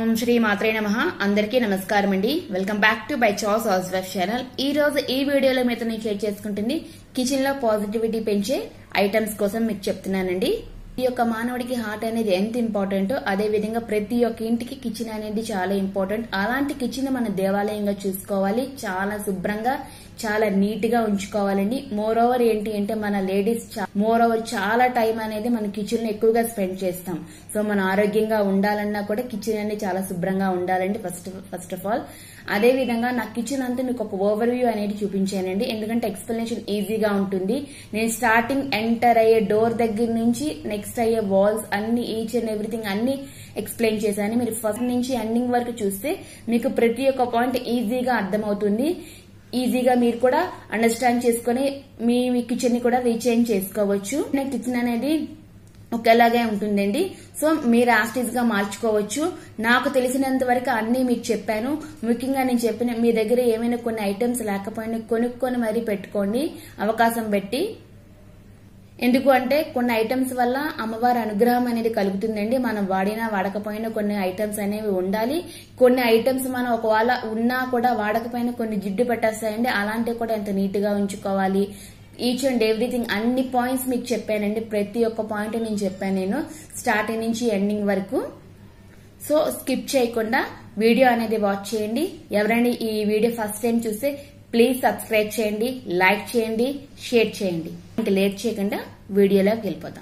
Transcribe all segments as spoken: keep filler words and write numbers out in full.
ఓం శ్రీ మాత్రే నమః. అందరికీ నమస్కారం అండి. Welcome back to by choice house wife channel. ఈ రోజు ఈ వీడియోలో మీతో నేను షేర్ చేసుకుంటుంది కిచెన్ లో పాజిటివిటీ పెంచే ఐటమ్స్ కోసం మీకు చెప్తున్నానండి. ఈ యొక్క మానవుడికి హార్ట్ అనేది ఎంత ఇంపార్టెంట్, అదే విధంగా ప్రతి ఒక్క ఇంటికి కిచెన్ అనేది చాలా ఇంపార్టెంట్. అలాంటి కిచెన్ మన దేవాలయంగా చూసుకోవాలి, చాలా శుభ్రంగా చాలా నీట్ గా ఉంచుకోవాలండి. మోర్ ఓవర్ ఏంటి అంటే మన లేడీస్ మోర్ ఓవర్ చాలా టైం అనేది మన కిచెన్ లో ఎక్కువగా స్పెండ్ చేస్తాం. సో మన ఆరోగ్యంగా ఉండాలన్నా కూడా కిచెన్ అనేది చాలా శుభ్రంగా ఉండాలండి ఫస్ట్ ఫస్ట్ ఆఫ్ ఆల్. అదే విధంగా నా కిచెన్ అంతా మీకు ఒక ఓవర్ వ్యూ అనేది చూపించానండి, ఎందుకంటే ఎక్స్ప్లెనేషన్ ఈజీగా ఉంటుంది. నేను స్టార్టింగ్ ఎంటర్ అయ్యే డోర్ దగ్గర నుంచి నెక్స్ట్ అయ్యే వాల్స్ అన్ని ఈచ్ అండ్ ఎవ్రీథింగ్ అన్ని ఎక్స్ప్లెయిన్ చేశాను. మీరు ఫస్ట్ నుంచి ఎండింగ్ వరకు చూస్తే మీకు ప్రతి ఒక్క పాయింట్ ఈజీగా అర్థమవుతుంది. ఈజీగా మీరు కూడా అండర్స్టాండ్ చేసుకుని మీ కిచెన్ ని కూడా రీచేంజ్ చేసుకోవచ్చు. కిచెన్ అనేది ఒకేలాగే ఉంటుందండి. సో మీరు యాస్టీజ్ గా మార్చుకోవచ్చు. నాకు తెలిసినంత వరకు అన్ని మీకు చెప్పాను. ముఖ్యంగా నేను చెప్పిన మీ దగ్గర ఏమైనా కొన్ని ఐటమ్స్ లేకపోయినా కొనుక్కొని మరీ పెట్టుకోండి అవకాశం పెట్టి. ఎందుకు అంటే కొన్ని ఐటమ్స్ వల్ల అమ్మవారి అనుగ్రహం అనేది కలుగుతుందండి. మనం వాడినా వాడకపోయినా కొన్ని ఐటమ్స్ అనేవి ఉండాలి. కొన్ని ఐటమ్స్ మనం ఒకవేళ ఉన్నా కూడా వాడకపోయినా కొన్ని జిడ్డు పెట్టేస్తాయండి. అలాంటివి కూడా ఎంత నీట్ గా ఉంచుకోవాలి. ఈచ్ అండ్ ఎవ్రీథింగ్ అన్ని పాయింట్స్ మీకు చెప్పానండి. ప్రతి ఒక్క పాయింట్ నేను చెప్పాను నేను స్టార్టింగ్ నుంచి ఎండింగ్ వరకు. సో స్కిప్ చేయకుండా వీడియో అనేది వాచ్ చేయండి. ఎవరైనా ఈ వీడియో ఫస్ట్ టైం చూస్తే ప్లీజ్ సబ్స్క్రైబ్ చేయండి, లైక్ చేయండి, షేర్ చేయండి. ఇంకా లేట్ చేయకుండా వీడియోలోకి వెళ్ళిపోతాం.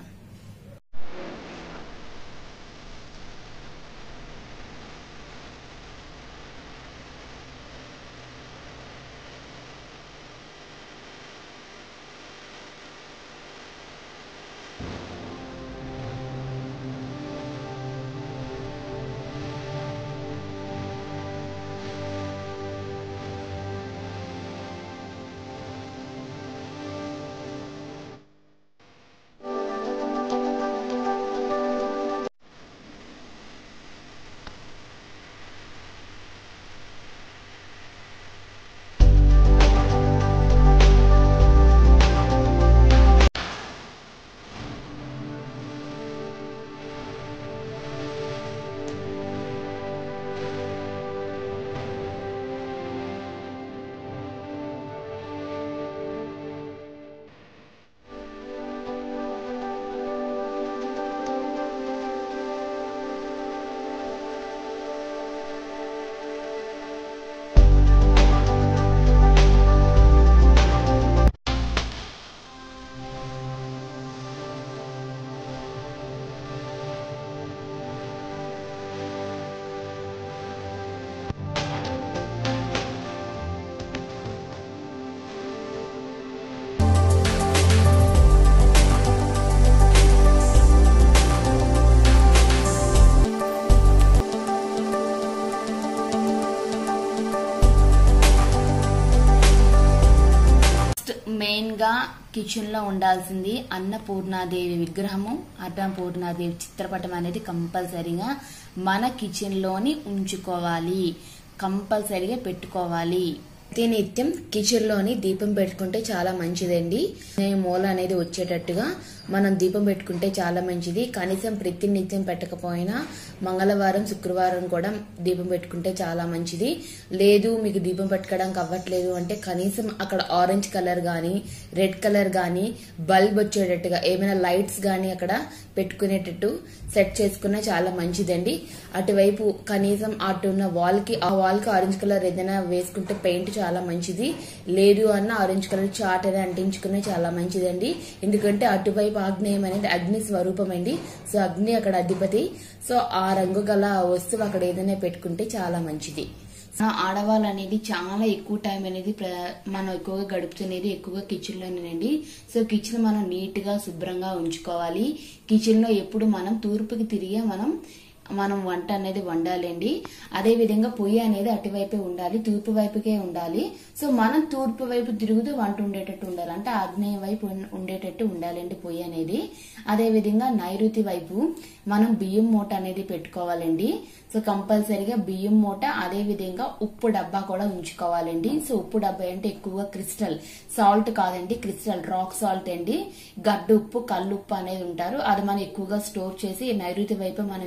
మెయిన్ గా కిచెన్ లో ఉండాల్సింది అన్నపూర్ణాదేవి విగ్రహము, అన్నపూర్ణాదేవి చిత్రపటం అనేది కంపల్సరీగా మన కిచెన్ లోని ఉంచుకోవాలి, కంపల్సరీగా పెట్టుకోవాలి. నిత్యం కిచెన్ లోని దీపం పెట్టుకుంటే చాలా మంచిదండి. మూల అనేది వచ్చేటట్టుగా మనం దీపం పెట్టుకుంటే చాలా మంచిది. కనీసం ప్రతి నిత్యం పెట్టకపోయినా మంగళవారం శుక్రవారం కూడా దీపం పెట్టుకుంటే చాలా మంచిది. లేదు మీకు దీపం పెట్టుకోవడానికి అవ్వట్లేదు అంటే కనీసం అక్కడ ఆరెంజ్ కలర్ గాని రెడ్ కలర్ గాని బల్బ్ వచ్చేటట్టుగా ఏమైనా లైట్స్ గాని అక్కడ పెట్టుకునేటట్టు సెట్ చేసుకున్నా చాలా మంచిదండి. అటువైపు కనీసం అటు ఉన్న వాల్ కి ఆ వాల్ కి ఆరెంజ్ కలర్ ఏదైనా వేసుకుంటే పెయింట్ చాలా మంచిది. లేదు అన్న ఆరెంజ్ కలర్ చాట్ అనేది అంటించుకునే చాలా మంచిదండి. ఎందుకంటే అటువైపు ఆగ్నేయం అనేది అగ్ని స్వరూపం అండి. సో అగ్ని అక్కడ అధిపతి. సో ఆ రంగు గల వస్తువు అక్కడ ఏదైనా పెట్టుకుంటే చాలా మంచిది. ఆడవాళ్ళు అనేది చాలా ఎక్కువ టైం అనేది మనం ఎక్కువగా గడుపుతున్నది ఎక్కువగా కిచెన్ లోనేనండి. సో కిచెన్ మనం నీట్ గా శుభ్రంగా ఉంచుకోవాలి. కిచెన్ లో ఎప్పుడు మనం తూర్పుకి తిరిగే మనం మనం వంట అనేది వండాలండి. అదే విధంగా పొయ్యి అనేది అటువైపే ఉండాలి, తూర్పు వైపుకే ఉండాలి. సో మనం తూర్పు వైపు తిరుగుతూ వంట ఉండేటట్టు ఉండాలి, అంటే ఆగ్నేయ వైపు ఉండేటట్టు ఉండాలండి పొయ్యి అనేది. అదే విధంగా నైరుతి వైపు మనం బియ్యం మూట అనేది పెట్టుకోవాలండి. సో కంపల్సరీగా బియ్యం మూట, అదే విధంగా ఉప్పు డబ్బా కూడా ఉంచుకోవాలండి. సో ఉప్పు డబ్బా అంటే ఎక్కువగా క్రిస్టల్ సాల్ట్ కాదండి, క్రిస్టల్ రాక్ సాల్ట్ అండి. గడ్డ ఉప్పు, కల్లుప్పు అనేది ఉంటారు, అది మనం ఎక్కువగా స్టోర్ చేసి నైరుతి వైపు మనం ఎక్కువగా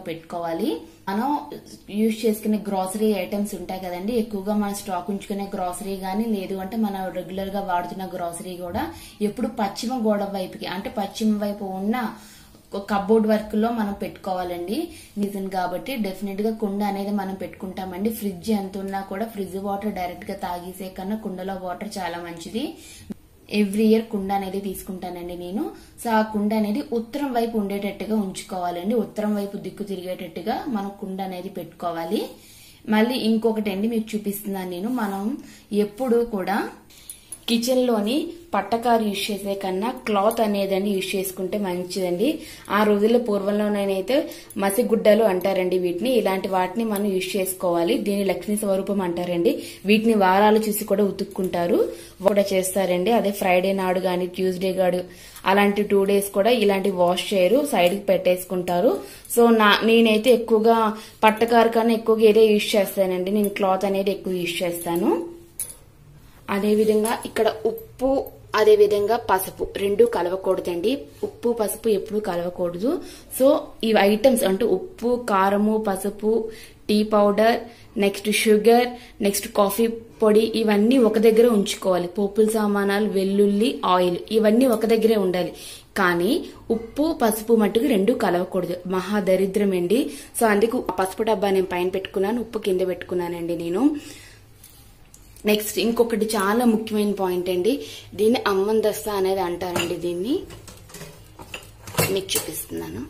పెట్టుకోవాలి. మనం యూజ్ చేసుకునే గ్రాసరీ ఐటమ్స్ ఉంటాయి కదండి, ఎక్కువగా మనం స్టాక్ ఉంచుకునే గ్రాసరీ గానీ లేదు అంటే మనం రెగ్యులర్ గా వాడుతున్న గ్రాసరీ కూడా ఎప్పుడు పశ్చిమ గోడ వైపుకి అంటే పశ్చిమ వైపు ఉన్న కబోర్డ్ వర్క్ లో మనం పెట్టుకోవాలండి. సీజన్ కాబట్టి డెఫినెట్ గా కుండ అనేది మనం పెట్టుకుంటామండి. ఫ్రిడ్జ్ ఎంత ఉన్నా కూడా ఫ్రిడ్జ్ వాటర్ డైరెక్ట్ గా తాగేసే కన్నా కుండలో వాటర్ చాలా మంచిది. ఎవ్రీ ఇయర్ కుండ అనేది తీసుకుంటానండి నేను. సో ఆ కుండ అనేది ఉత్తరం వైపు ఉండేటట్టుగా ఉంచుకోవాలండి. ఉత్తరం వైపు దిక్కు తిరిగేటట్టుగా మనం కుండ అనేది పెట్టుకోవాలి. మళ్ళీ ఇంకొకటి అండి మీకు చూపిస్తున్నాను నేను. మనం ఎప్పుడు కూడా కిచెన్ లోని పట్టకారు యూజ్ చేసే కన్నా క్లాత్ అనేదని యూజ్ చేసుకుంటే మంచిదండి. ఆ రోజుల్లో పూర్వంలోనైతే మసిగుడ్డలు అంటారండి వీటిని. ఇలాంటి వాటిని మనం యూజ్ చేసుకోవాలి. దీని లక్ష్మీ స్వరూపం అంటారండి. వీటిని వారాలు చూసి కూడా ఉతుక్కుంటారు కూడా చేస్తారండి. అదే ఫ్రైడే నాడు గాని ట్యూస్డే గాడు అలాంటి టూ డేస్ కూడా ఇలాంటి వాష్ చేయరు, సైడ్ కి పెట్టేసుకుంటారు. సో నా నేనైతే ఎక్కువగా పట్టకారు కన్నా ఎక్కువగా ఏదే యూజ్ చేస్తానండి. నేను క్లాత్ అనేది ఎక్కువ యూజ్ చేస్తాను. అదే విధంగా ఇక్కడ ఉప్పు అదే విధంగా పసుపు రెండు కలవకూడదండి. ఉప్పు పసుపు ఎప్పుడు కలవకూడదు. సో ఈ ఐటమ్స్ అంటే ఉప్పు కారము పసుపు tea powder next sugar next coffee పొడి ఇవన్నీ ఒక దగ్గర ఉంచుకోవాలి. పోపుల సామానాలు వెల్లుల్లి ఆయిల్ ఇవన్నీ ఒక దగ్గరే ఉండాలి. కానీ ఉప్పు పసుపు మట్టుకు రెండు కలవకూడదు, మహా దరిద్రం అండి. సో అందుకు పసుపు డబ్బా నేను పైన పెట్టుకున్నాను, ఉప్పు కింద పెట్టుకున్నానండి నేను. నెక్స్ట్ ఇంకొకటి చాలా ముఖ్యమైన పాయింట్ అండి, దీన్ని అమ్మందస్తా అనేది అంటారండి. దీన్ని మీకు చూపిస్తున్నాను.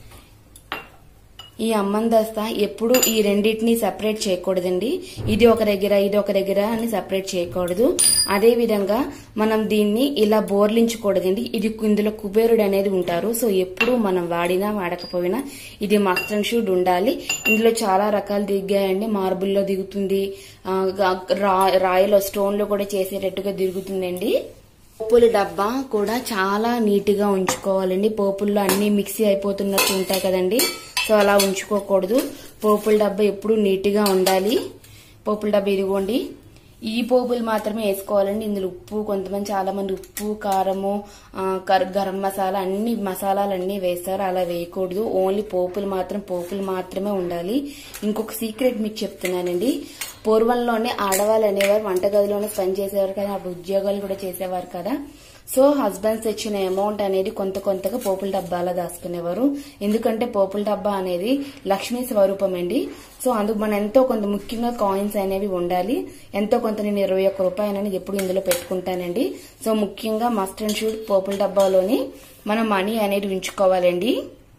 ఈ అమ్మందస్తా ఎప్పుడు ఈ రెండింటిని సెపరేట్ చేయకూడదండి. ఇది ఒక దగ్గర ఇది ఒక దగ్గర అని సెపరేట్ చేయకూడదు. అదే విధంగా మనం దీన్ని ఇలా బోర్లించకూడదండి. ఇది ఇందులో కుబేరుడు అనేది ఉంటారు. సో ఎప్పుడు మనం వాడినా వాడకపోయినా ఇది మస్ట్ అండ్ షుడ్ ఉండాలి. ఇందులో చాలా రకాలు దిగాయండి. మార్బుల్లో దిగుతుంది, రాయలో స్టోన్ లో కూడా చేసేటట్టుగా దిగుతుందండి. పోపుల డబ్బా కూడా చాలా నీట్ గా ఉంచుకోవాలండి. పోపుల్లో అన్ని మిక్సీ అయిపోతున్నట్టు ఉంటాయి కదండి, సో అలా ఉంచుకోకూడదు. పోపుల డబ్బా ఎప్పుడు నీట్ గా ఉండాలి. పోపుల డబ్బా ఇదిగోండి, ఈ పోపులు మాత్రమే వేసుకోవాలండి. ఇందులో ఉప్పు కొంతమంది చాలా మంది ఉప్పు కారము గరం మసాలా అన్ని మసాలాలు అన్ని వేస్తారు, అలా వేయకూడదు. ఓన్లీ పోపులు మాత్రం పోపులు మాత్రమే ఉండాలి. ఇంకొక సీక్రెట్ మీకు చెప్తున్నానండి. పూర్వంలోనే ఆడవాళ్ళు అనేవారు వంటగదిలోనే పని చేసేవారు కదా, అప్పుడు ఉద్యోగాలు కూడా చేసేవారు కదా. సో హస్బెండ్స్ ఇచ్చిన అమౌంట్ అనేది కొంత కొంతగా పోపుల డబ్బాలో దాచుకునేవారు. ఎందుకంటే పోపుల డబ్బా అనేది లక్ష్మీ స్వరూపం అండి. సో అందుకు మనం ఎంతో కొంత ముఖ్యంగా కాయిన్స్ అనేవి ఉండాలి. ఎంతో కొంత నేను ఇరవై ఒక్క రూపాయలు అనేది ఎప్పుడు ఇందులో పెట్టుకుంటానండి. సో ముఖ్యంగా మస్ట్ అండ్ షుడ్ పోపుల డబ్బాలోని మనం మనీ అనేది ఉంచుకోవాలండి.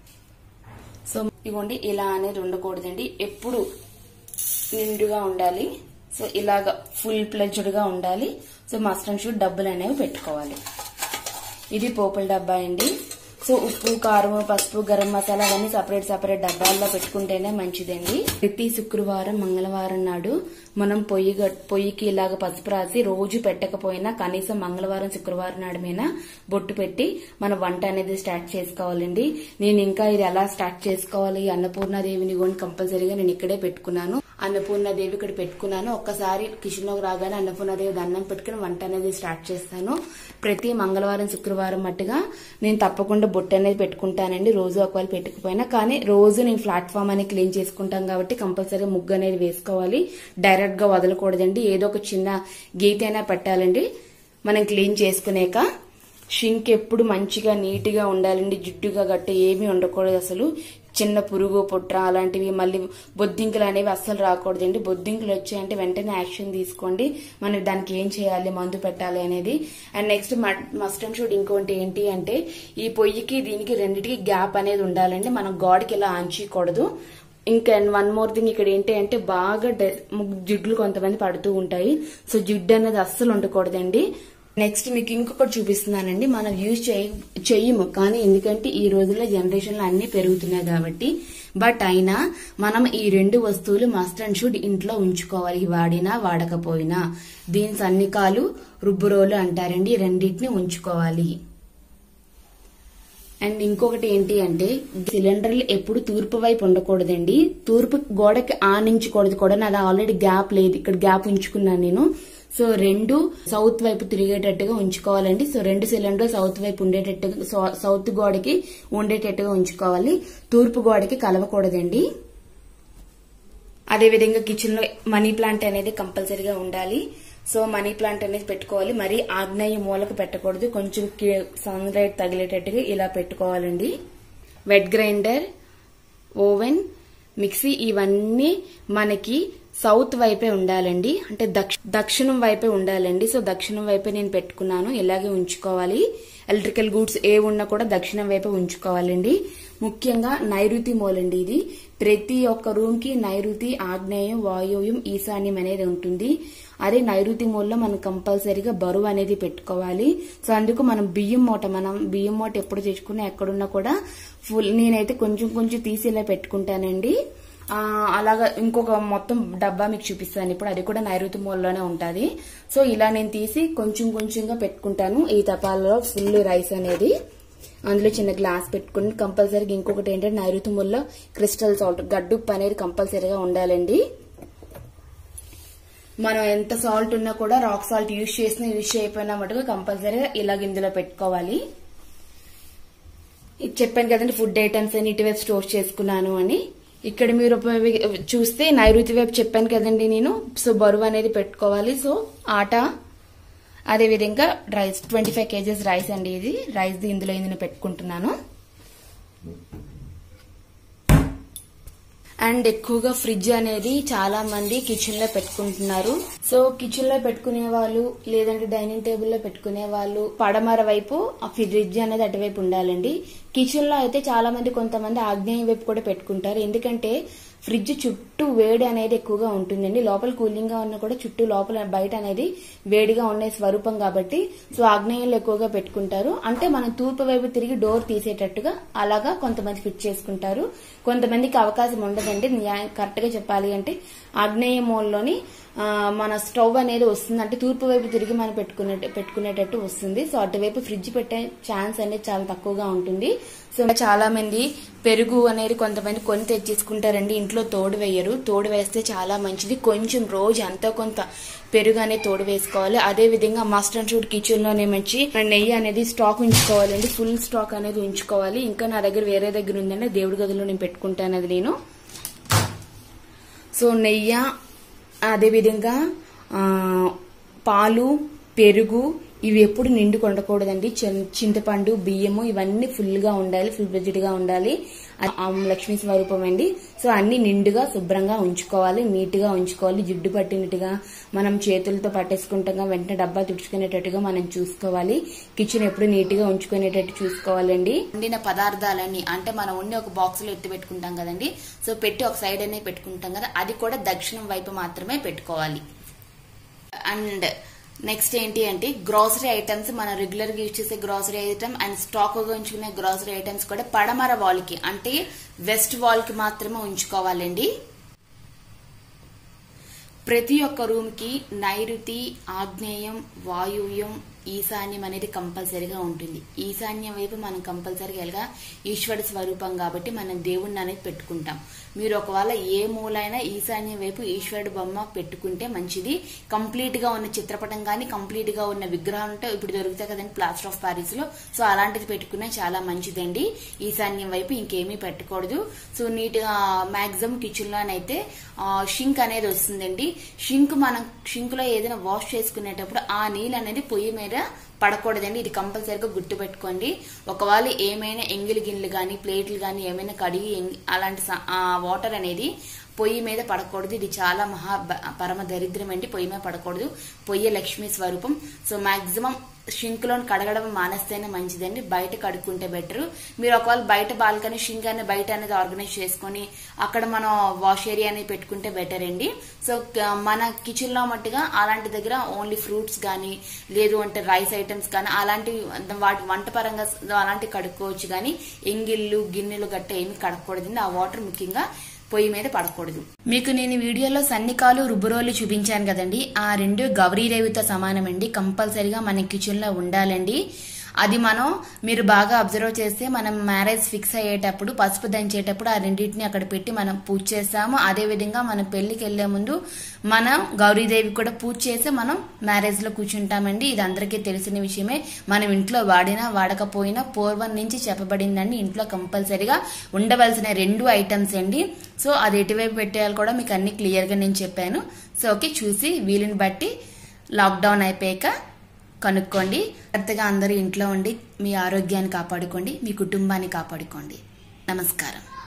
సో ఇవ్వండి, ఇలా అనేది ఉండకూడదండి, ఎప్పుడు నిండుగా ఉండాలి. సో ఇలాగా ఫుల్ ప్లెజ్డ్ గా ఉండాలి. సో మస్ట్ అండ్ షుడ్ డబ్బులు అనేవి పెట్టుకోవాలి. ఇది పోపుల డబ్బా అండి. సో ఉప్పు కారం పసుపు గరం మసాలా అవన్నీ సపరేట్ సపరేట్ డబ్బాల్లో పెట్టుకుంటేనే మంచిదండి. ప్రతి శుక్రవారం మంగళవారం నాడు మనం పొయ్యి పొయ్యికి ఇలాగ పసుపు రాసి రోజు పెట్టకపోయినా కనీసం మంగళవారం శుక్రవారం నాడుమైనా బొట్టు పెట్టి మన వంట అనేది స్టార్ట్ చేసుకోవాలండి. నేను ఇంకా ఇది ఎలా స్టార్ట్ చేసుకోవాలి, అన్నపూర్ణాదేవిని కూడా కంపల్సరీగా నేను ఇక్కడే పెట్టుకున్నాను. అన్నపూర్ణాదేవి ఇక్కడ పెట్టుకున్నాను. ఒక్కసారి కిచెన్ లోకి రాగానే అన్నపూర్ణాదేవి దండం పెట్టుకుని వంట అనేది స్టార్ట్ చేస్తాను. ప్రతి మంగళవారం శుక్రవారం మట్టుగా నేను తప్పకుండా బొట్టు అనేది పెట్టుకుంటానండి. రోజు ఒకవేళ పెట్టుకుపోయినా కానీ రోజు నేను ప్లాట్ఫామ్ అనేది క్లీన్ చేసుకుంటాం కాబట్టి కంపల్సరీ ముగ్గు అనేది వేసుకోవాలి. డైరెక్ట్ గా వదలకూడదండి, ఏదో ఒక చిన్న గీత అయినా పెట్టాలండి మనం క్లీన్ చేసుకునేక. షింక్ ఎప్పుడు మంచిగా నీట్ గా ఉండాలండి, జిడ్డుగా గట్ట ఏమీ ఉండకూడదు. అసలు చిన్న పురుగు పుట్ర అలాంటివి మళ్ళీ బొద్దింకలు అనేవి అస్సలు రాకూడదండి. బొద్దింకలు వచ్చాయంటే వెంటనే యాక్షన్ తీసుకోండి, మనం దానికి ఏం చేయాలి మందు పెట్టాలి అనేది. And next must and should ఇంకోటి ఏంటి అంటే ఈ పొయ్యికి దీనికి రెండింటికి గ్యాప్ అనేది ఉండాలండి. మనం గాడికి ఇలా ఆంచకూడదు. ఇంకా వన్ మోర్ థింగ్ ఇక్కడ ఏంటి అంటే బాగా జిడ్లు కొంతమంది పడుతూ ఉంటాయి. సో జిడ్డు అనేది అస్సలు ఉండకూడదండి. నెక్స్ట్ మీకు ఇంకొకటి చూపిస్తున్నానండి. మనం యూజ్ చెయ్యము కానీ ఎందుకంటే ఈ రోజుల్లో జనరేషన్ లో అన్ని పెరుగుతున్నాయి కాబట్టి, బట్ అయినా మనం ఈ రెండు వస్తువులు మస్ట్ అండ్ షుడ్ ఇంట్లో ఉంచుకోవాలి, వాడినా వాడకపోయినా. దీని సన్నికాలు రుబ్బురోలు అంటారండి, రెండింటిని ఉంచుకోవాలి. అండ్ ఇంకొకటి ఏంటి అంటే సిలిండర్లు ఎప్పుడు తూర్పు వైపు ఉండకూడదండి, తూర్పు గోడకి ఆనించకూడదు కూడా. నాది ఆల్రెడీ గ్యాప్ లేదు, ఇక్కడ గ్యాప్ ఉంచుకున్నాను నేను. సో రెండు సౌత్ వైపు తిరిగేటట్టుగా ఉంచుకోవాలండి. సో రెండు సిలిండర్ సౌత్ వైపు ఉండేటట్టుగా సౌత్ గోడకి ఉండేటట్టుగా ఉంచుకోవాలి. తూర్పు గోడకి కలవకూడదండి. అదేవిధంగా కిచెన్ లో మనీ ప్లాంట్ అనేది కంపల్సరీగా ఉండాలి. సో మనీ ప్లాంట్ అనేది పెట్టుకోవాలి. మరి ఆగ్నేయ మూలకు పెట్టకూడదు. కొంచెం సన్ లైట్ తగిలేటట్టుగా ఇలా పెట్టుకోవాలండి. వెట్ గ్రైండర్, ఓవెన్, మిక్సీ ఇవన్నీ మనకి సౌత్ వైపే ఉండాలండి. అంటే దక్షిణం వైపే ఉండాలండి. సో దక్షిణం వైపే నేను పెట్టుకున్నాను. ఇలాగే ఉంచుకోవాలి. ఎలక్ట్రికల్ గూడ్స్ ఏ ఉన్నా కూడా దక్షిణం వైపే ఉంచుకోవాలండి. ముఖ్యంగా నైరుతి మూలండి ఇది. ప్రతి ఒక్క రూమ్ కి నైరుతి, ఆగ్నేయం, వాయువ్యం, ఈశాన్యం అనేది ఉంటుంది. అదే నైరుతి మూలలో మనం కంపల్సరీగా బరువు అనేది పెట్టుకోవాలి. సో అందుకు మనం బియ్యం మూట మనం బియ్యం మూట ఎప్పుడు తెచ్చుకున్నా ఎక్కడున్నా కూడా ఫుల్ నేనైతే కొంచెం కొంచెం తీసి ఇలా పెట్టుకుంటానండి. ఆ అలాగా ఇంకొక మొత్తం డబ్బా మీకు చూపిస్తాను ఇప్పుడు. అది కూడా నైరుతి మూలలోనే ఉంటుంది. సో ఇలా నేను తీసి కొంచెం కొంచెంగా పెట్టుకుంటాను. ఈ తపాలలో ఫుల్ రైస్ అనేది అందులో చిన్న గ్లాస్ పెట్టుకుని కంపల్సరీగా ఇంకొకటి ఏంటంటే నైరుతి మూలలో క్రిస్టల్ సాల్ట్, గడ్డుప్పు అనేది కంపల్సరీగా ఉండాలండి. మనం ఎంత సాల్ట్ ఉన్నా కూడా రాక్ సాల్ట్ యూజ్ చేసినా యూజ్ చేయకపోయినా మటుకు కంపల్సరీగా ఇలాగ ఇందులో పెట్టుకోవాలి. ఇది చెప్పాను కదండి ఫుడ్ ఐటమ్స్ అని ఇటువైపు స్టోర్ చేసుకున్నాను అని. ఇక్కడ మీరు చూస్తే నైరుతి వైపు చెప్పాను కదండి నేను. సో బరువు అనేది పెట్టుకోవాలి. సో ఆట, అదేవిధంగా rice twenty five kgs rice అండి. ఇది రైస్ ఇందులో నేను పెట్టుకుంటున్నాను. అండ్ ఎక్కువగా ఫ్రిడ్జ్ అనేది చాలా మంది కిచెన్ లో పెట్టుకుంటున్నారు. సో కిచెన్ లో పెట్టుకునే వాళ్ళు లేదంటే డైనింగ్ టేబుల్ లో పెట్టుకునే వాళ్ళు పడమర వైపు ఆ ఫ్రిడ్జ్ అనేది అటువైపు ఉండాలండి. కిచెన్ లో అయితే చాలా మంది కొంతమంది ఆగ్నేయం వైపు కూడా పెట్టుకుంటారు. ఎందుకంటే ఫ్రిడ్జ్ చుట్టూ వేడి అనేది ఎక్కువగా ఉంటుందండి. లోపల కూలింగ్ గా ఉన్నా కూడా చుట్టూ లోపల బయట అనేది వేడిగా ఉండే స్వరూపం కాబట్టి సో ఆగ్నేయంలో ఎక్కువగా పెట్టుకుంటారు. అంటే మనం తూర్పు వైపు తిరిగి డోర్ తీసేటట్టుగా అలాగా కొంతమంది ఫిట్ చేసుకుంటారు. కొంతమందికి అవకాశం ఉండదండి. కరెక్ట్ గా చెప్పాలి అంటే ఆగ్నేయ మూలలోని మన స్టవ్ అనేది వస్తుంది. అంటే తూర్పు వైపు తిరిగి మనం పెట్టుకునే పెట్టుకునేటట్టు వస్తుంది. సో అటువైపు ఫ్రిడ్జ్ పెట్టే ఛాన్స్ అనేది చాలా తక్కువగా ఉంటుంది. సో చాలా మంది పెరుగు అనేది కొంతమంది కొని తెచ్చేసుకుంటారండి. ఇంట్లో తోడు వేయరు. తోడు వేస్తే చాలా మంచిది. కొంచెం రోజు అంతా కొంత పెరుగు అనేది తోడు వేసుకోవాలి. అదే విధంగా మస్ట్ అండ్ షుడ్ కిచెన్ లోనే మంచి నెయ్యి అనేది స్టాక్ ఉంచుకోవాలండి. ఫుల్ స్టాక్ అనేది ఉంచుకోవాలి. ఇంకా నా దగ్గర వేరే దగ్గర ఉందండి, దేవుడి గదిలో నేను పెట్టుకుంటాను అది నేను. సో నెయ్యి, అదేవిధంగా పాలు, పెరుగు ఇవి ఎప్పుడు నిండు ఉండకూడదండి. చింతపండు, బియ్యము ఇవన్నీ ఫుల్ గా ఉండాలి, ఫుల్ బెడ్జెడ్ గా ఉండాలి. లక్ష్మీ స్వరూపం అండి. సో అన్ని నిండుగా శుభ్రంగా ఉంచుకోవాలి, నీట్ గా ఉంచుకోవాలి. జిడ్డు పట్టినట్టుగా మనం చేతులతో పట్టేసుకుంటాగా వెంటనే డబ్బా తుడుచుకునేటట్టుగా మనం చూసుకోవాలి. కిచెన్ ఎప్పుడు నీట్ గా ఉంచుకునేటట్టు చూసుకోవాలండి. వండిన పదార్థాలన్నీ అంటే మనం ఉండి ఒక బాక్స్ లో ఎత్తి పెట్టుకుంటాం కదండి. సో పెట్టి ఒక సైడ్ అనే పెట్టుకుంటాం కదా, అది కూడా దక్షిణం వైపు మాత్రమే పెట్టుకోవాలి. అండ్ నెక్స్ట్ ఏంటి అంటే గ్రాసరీ ఐటమ్స్, మనం రెగ్యులర్ గా యూజ్ చేసే గ్రాసరీ ఐటమ్ అండ్ స్టాక్ గా ఉంచుకునే గ్రాసరీ ఐటమ్స్ కూడా పడమర వాల్ కి అంటే వెస్ట్ వాల్ కి మాత్రమే ఉంచుకోవాలండి. ప్రతి ఒక్క రూమ్ కి నైరుతి, ఆగ్నేయం, వాయువ్యం, ఈశాన్యం అనేది కంపల్సరీగా ఉంటుంది. ఈశాన్యం వైపు మనం కంపల్సరీగా ఈశ్వర స్వరూపం కాబట్టి మనం దేవుణ్ణి అనేది పెట్టుకుంటాం. మీరు ఒకవేళ ఏ మూలైనా ఈశాన్యం వైపు ఈశ్వరుడు బొమ్మ పెట్టుకుంటే మంచిది. కంప్లీట్ గా ఉన్న చిత్రపటం కానీ కంప్లీట్ గా ఉన్న విగ్రహం ఉంటే ఇప్పుడు దొరుకుతాయి కదండి ప్లాస్టర్ ఆఫ్ ప్యారిస్ లో. సో అలాంటిది పెట్టుకునే చాలా మంచిదండి. ఈశాన్యం వైపు ఇంకేమీ పెట్టకూడదు. సో నీట్ గా మాక్సిమం కిచెన్ లోనైతే షింక్ అనేది వస్తుందండి. షింక్ మనం షింక్ లో ఏదైనా వాష్ చేసుకునేటప్పుడు ఆ నీళ్ళు అనేది పొయ్యి మీద పడకూడదండి. ఇది కంపల్సరీగా గుర్తు పెట్టుకోండి. ఒకవేళ ఏమైనా ఎంగిలి గిన్నెలు గాని ప్లేట్లు గాని ఏమైనా కడిగి అలాంటి వాటర్ అనేది పొయ్యి మీద పడకూడదు. ఇది చాలా మహా పరమ దరిద్రం అండి. పొయ్యి మీద పడకూడదు. పొయ్యి లక్ష్మీ స్వరూపం. సో మాక్సిమం షింక్ లో కడగడం మానేస్తేనే మంచిదండి. బయట కడుక్కుంటే బెటర్. మీరు ఒకవేళ బయట బాల్కనీ షింక్ అనేది బయట అనేది ఆర్గనైజ్ చేసుకుని అక్కడ మనం వాష్ ఏరియా అనేది పెట్టుకుంటే బెటర్ అండి. సో మన కిచెన్ లో మట్టుగా అలాంటి దగ్గర ఓన్లీ ఫ్రూట్స్ గానీ లేదు అంటే రైస్ ఐటమ్స్ కానీ అలాంటి వాటి వంట పరంగా అలాంటివి కడుక్కోవచ్చు. కానీ ఎంగిళ్ళు గిన్నెలు గట్ట ఏమి కడగకూడదండి. ఆ వాటర్ ముఖ్యంగా పొయ్యి మీద పడకూడదు. మీకు నేను వీడియోలో సన్నికాలు, రుబ్బురోలు చూపించాను కదండి. ఆ రెండు గౌరీదేవితో సమానమండి. కంపల్సరీగా మన కిచెన్ లో ఉండాలండి. అది మనం మీరు బాగా అబ్జర్వ్ చేస్తే మనం మ్యారేజ్ ఫిక్స్ అయ్యేటప్పుడు పసుపు దంచేటప్పుడు ఆ రెండింటిని అక్కడ పెట్టి మనం పూజ చేస్తాము. అదే విధంగా మనం పెళ్లికి వెళ్లే ముందు మనం గౌరీదేవి కూడా పూజ చేసి మనం మ్యారేజ్ లో కూర్చుంటామండి. ఇది అందరికీ తెలిసిన విషయమే. మనం ఇంట్లో వాడినా వాడకపోయినా పూర్వం నుంచి చెప్పబడిందండి, ఇంట్లో కంపల్సరీగా ఉండవలసిన రెండు ఐటమ్స్ అండి. సో అది ఎటువైపు పెట్టేయాలి కూడా మీకు అన్ని క్లియర్ గా నేను చెప్పాను. సో ఓకే, చూసి వీలుని బట్టి లాక్డౌన్ అయిపోయాక కనుక్కోండి. జాగ్రత్తగా అందరూ ఇంట్లో ఉండి మీ ఆరోగ్యాన్ని కాపాడుకోండి, మీ కుటుంబాన్ని కాపాడుకోండి. నమస్కారం.